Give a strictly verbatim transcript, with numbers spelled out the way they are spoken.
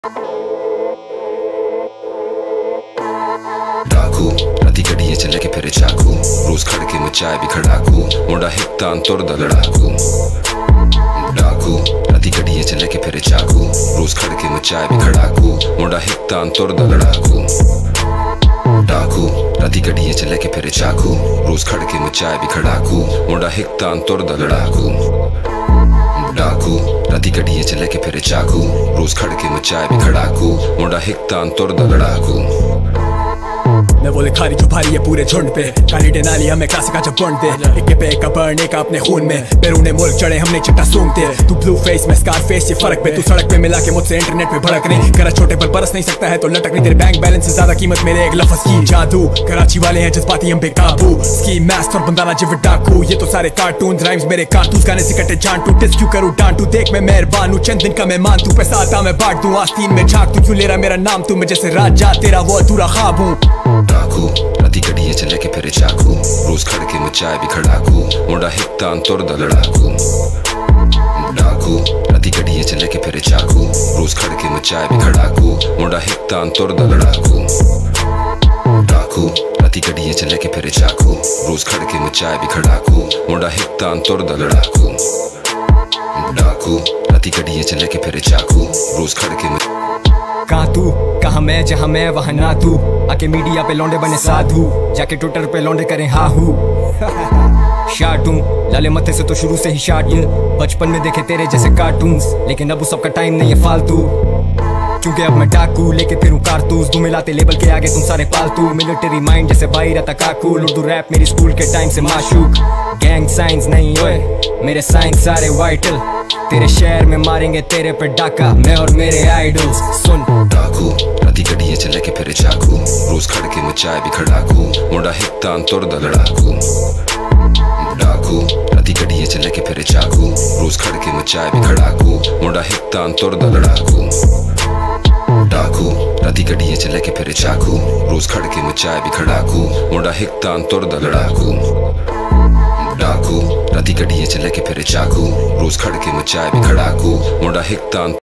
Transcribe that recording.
डाकू राती कड़िए चले के फिर चाकू रोज खड़ के मचाए भी खड़ाकू मुंडा हिकतान तुरदा लड़ाकू। डाकू राती कड़िए चले के फिर चाकू रोज खड़ के मचाए भी खड़ाकू मुंडा हिकतान तुरदा लड़ाकू। डाकू राती कड़िए चले के फिर चाकू रोज खड़ के मचाए भी खड़ाकू मुंडा हिकतान तुरदा लड़ाकू। डाकू राती कड़िए चले के फिर चाकू रोज खड़ के मचाए भी खड़ाकू मुंडा हिकतान तुरदा लड़ाकू। मैं वो लिखारी जो भारी है पूरे झुंड पे काली डेनाली हमें क्लासिक का जब बंद दे एक पे एक बर्न एक अपने खून में बैरूने मुल्क चढ़े हमने चिट्टा सूंघते तू ब्लू फेस में स्कार फेस ये फर्क पे तू सड़क पे मिला के मुझसे इंटरनेट पे भड़क नहीं करा छोटे पर बरस नहीं सकता है तो लटक नहीं तेरे बैंक बैलेंस से ज्यादा कीमत मेरे एक लफ्ज की जादू कराची वाले हैं जज्बाती हम बेकाबू स्की मैस्ट और बंदाना जिव डाकू ये तो सारे कार्टून राइम्स मेरे कारतूस गाने से कटे जान टू टिस क्यों करूँ डांटू देख मैं मेहरबान हूँ चंद दिन का मेहमान तू पैसा आता मैं बांट दूं आस्तीन में झांक तू क्यों ले रहा मेरा नाम तू मैं जैसे राजा तेरा वो अधूरा ख्वाब हूँ। डाकू राती कड़िए चले के फिर चाकू रोज खड़ के मचाए भी खड़ाकू मुंडा हिकतान तुरदा लड़ाकू। डाकू राती कड़िए चले के फिर चाकू रोज खड़ के मचाए भी खड़ाकू मुंडा हिकतान तुरदा लड़ाकू। डाकू राती कड़िए चले के फिर चाकू रोज खड़ के मचाए भी खड़ाकू मुंडा हिकतान तुरदा लड़ाकू। डाकू राती कड़िए चले के फिर चाकू रोज खड़ के कहाँ तू कहाँ मैं जहाँ मैं वहाँ ना तू आके मीडिया पे लौंडे बने साधु जाके ट्विटर पे लौंडे करें हाहू। शार्ट हूँ लाले मथे से तो शुरू से ही शार्ट हूँ बचपन में देखे तेरे जैसे कार्टून्स लेकिन अब उस सबका टाइम नहीं है फालतू क्योंकि अब मैं डाकू लेके फिरूं कारतूस दो मिलाते लेबल के आगे तुम सारे पालतू मिलिट्री माइंड जैसे बाई रहता काकूल उर्दू रैप मेरी स्कूल के टाइम से माशूक गैंग साइंस नहीं ओए मेरे साइंस सारे वाइटल तेरे शहर में मारेंगे तेरे पे डाका मैं और मेरे आइडल्स सुन। डाकू राती कड़िए चले के फिर चाकू रोज खड़ के मचाए भी खड़ाकू मुंडा हिकतान तुरदा लड़ाकू। डाकू राती कड़िए चले के फिर चाकू रोज खड़ के मचाए भी खड़ाकू मुंडा हिकतान तुरदा लड़ाकू। डाकू राती कड़िए चले के फिर चाकू रोज खड़ के मचाए भी खड़ाकू मुंडा हिकतान तुरदा लड़ाकू। डाकू राती कड़िए चले के फिर चाकू रोज खड़ के मचाए भी खड़ाकू मुंडा हिकतान